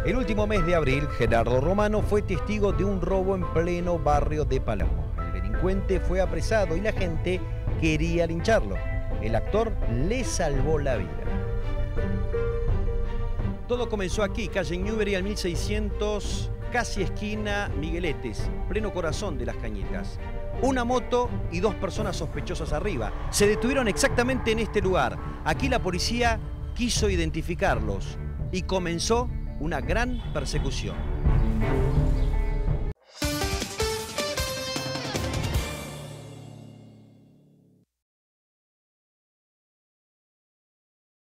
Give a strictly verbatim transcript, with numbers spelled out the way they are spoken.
El último mes de abril, Gerardo Romano fue testigo de un robo en pleno barrio de Palermo. El delincuente fue apresado y la gente quería lincharlo. El actor le salvó la vida. Todo comenzó aquí, calle Newbery al mil seiscientos, casi esquina Migueletes, pleno corazón de Las Cañetas. Una moto y dos personas sospechosas arriba. Se detuvieron exactamente en este lugar. Aquí la policía quiso identificarlos y comenzó una gran persecución.